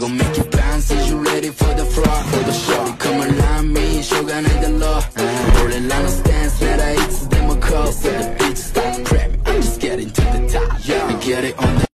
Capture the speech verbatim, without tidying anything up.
gon' make you bounce. Is you ready for the floor? For the show. Come along me, 쇼가 내달러. 올해 나는 stance, 내가 있을 때 뭐 call. So the beat stop cramming, I'm just getting to the top. Yeah, get it on the